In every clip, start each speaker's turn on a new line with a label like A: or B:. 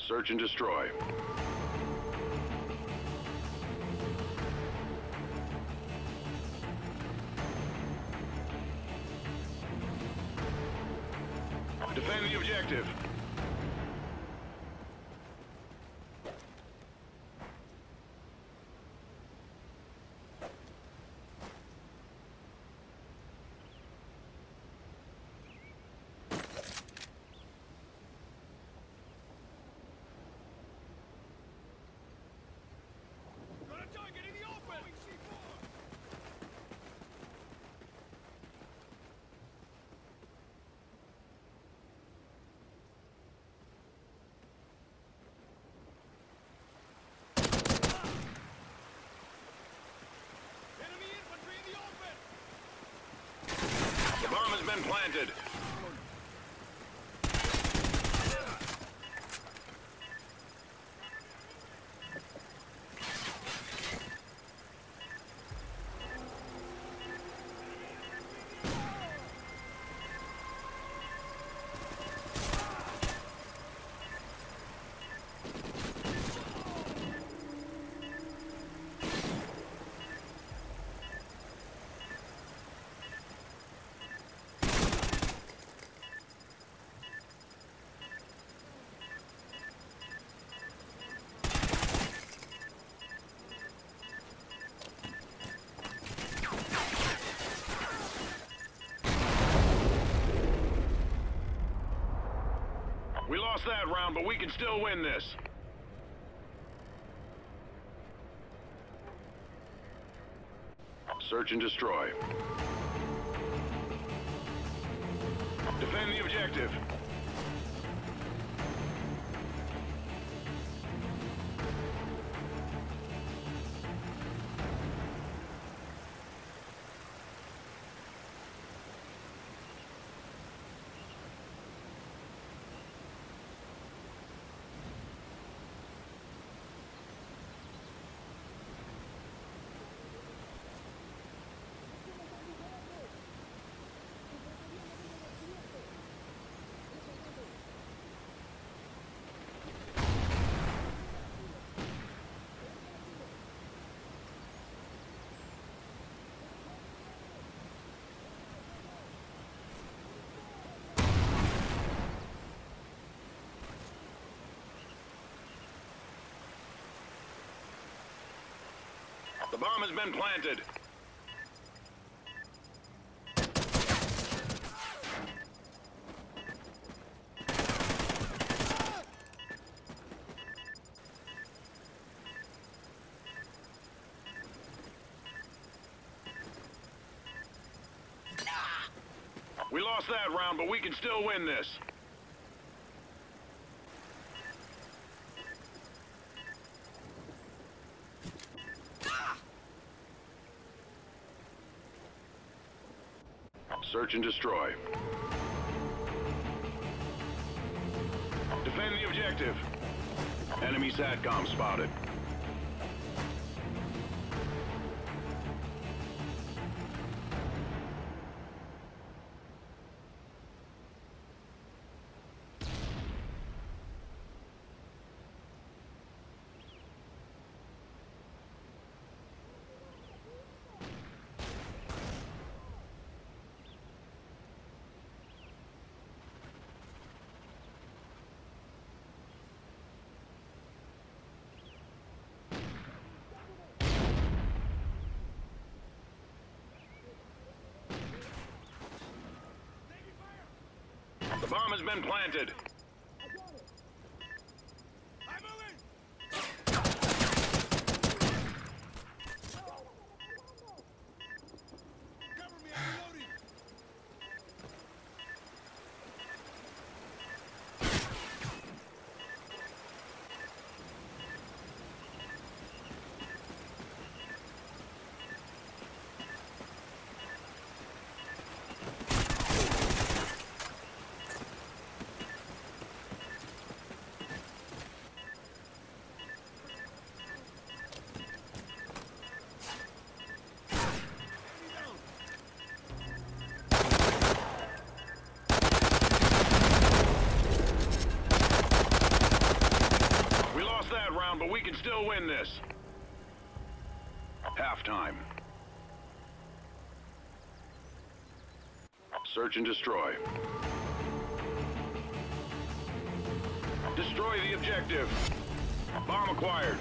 A: Search and destroy. Defend the objective. The bomb has been planted. We lost that round, but we can still win this. Search and destroy. Defend the objective. The bomb has been planted. We lost that round, but we can still win this. Search and destroy. Defend the objective. Enemy SATCOM spotted. The bomb has been planted. still win this. Halftime. Search and destroy. Destroy the objective. Bomb acquired.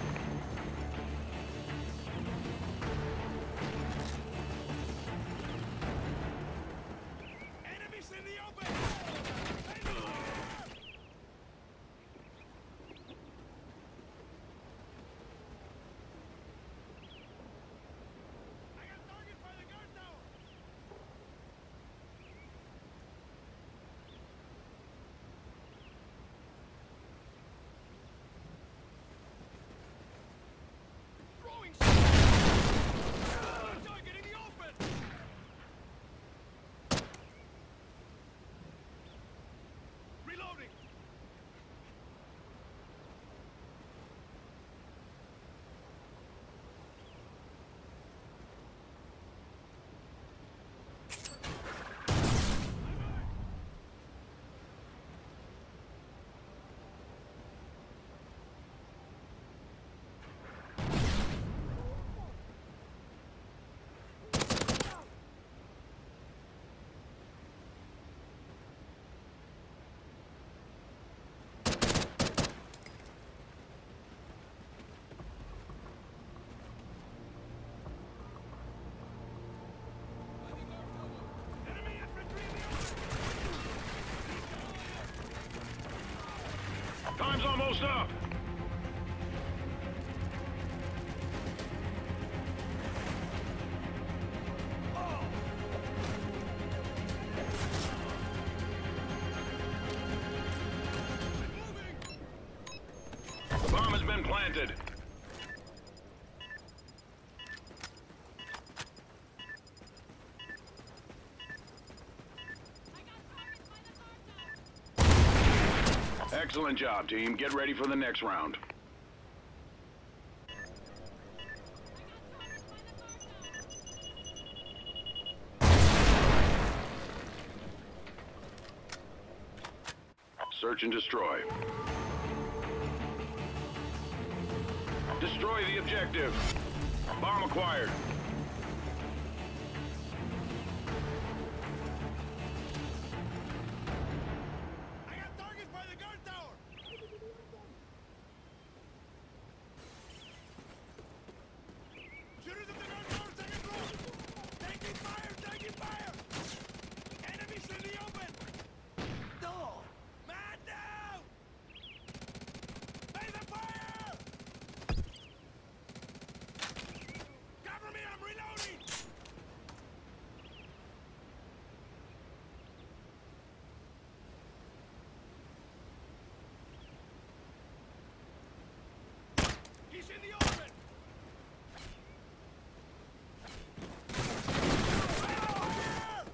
B: Enemies in the open! I got target by the guard tower! Throwing target in the open! Reloading! Enemy infantry in the open!
A: Time's almost up. The bomb has been planted. Excellent job, team. Get ready for the next round. Search and destroy. Destroy the objective. Bomb acquired.
B: I got targets by the guard tower! Shooters at the guard tower, second floor! Taking fire! Taking fire! Enemies in the open! No! Man down! Pay the fire! Cover me, I'm reloading! He's in the open! Fire!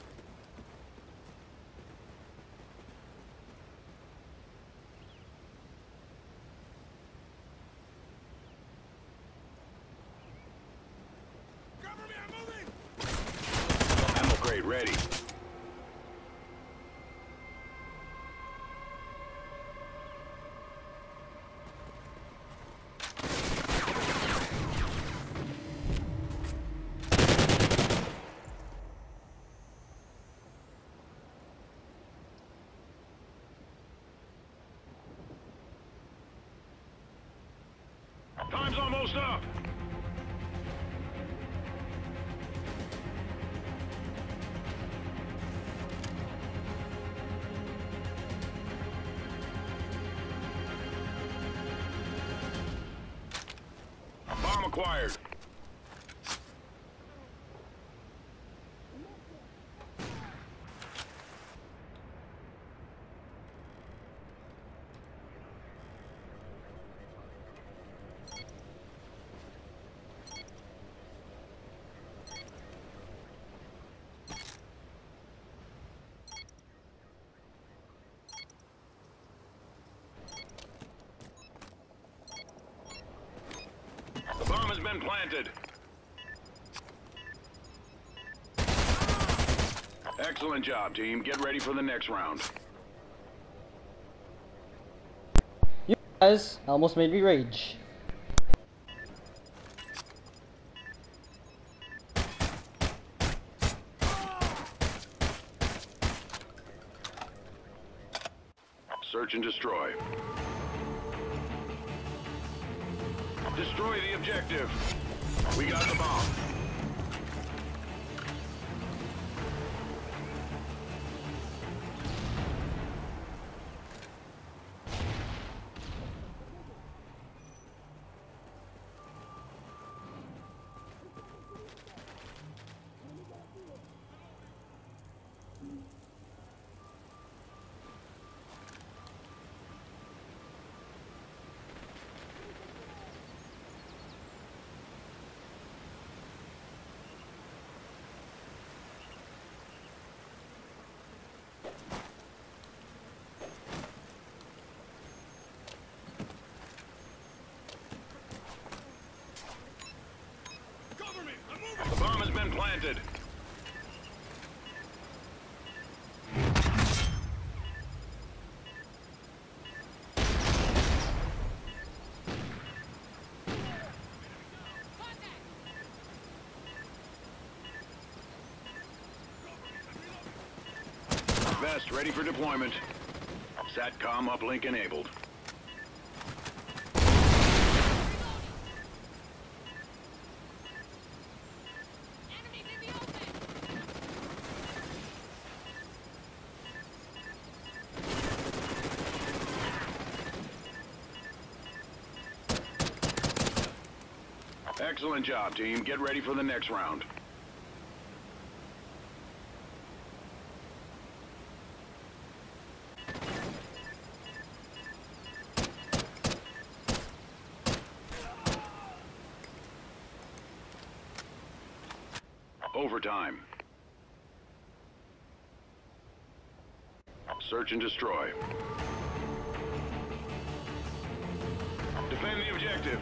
B: Cover me, I'm moving!
A: Ammo crate ready. Time's almost up. Bomb acquired. The bomb has been planted. Excellent job, team. Get ready for the next round.
C: You guys almost made me rage.
A: Search and destroy. Destroy the objective. We got the bomb.
B: Cover me! I'm moving!
A: The bomb has been planted. Vest ready for deployment. SATCOM uplink enabled.
C: Enemies in the open!
A: Excellent job, team. Get ready for the next round. Overtime. Search and destroy. Defend the objective.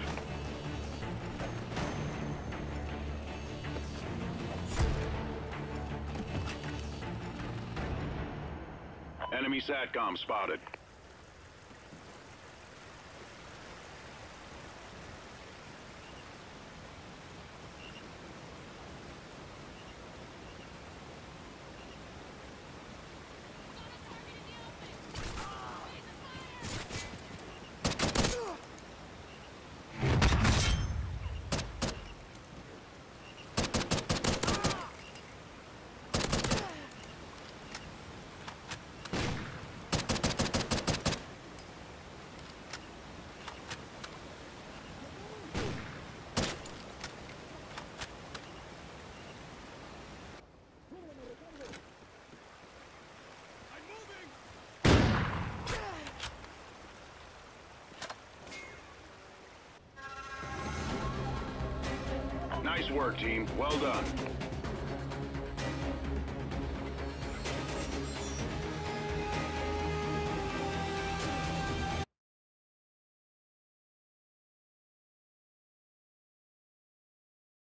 A: Enemy SATCOM spotted.
B: I'm moving!
A: Nice work, team. Well done.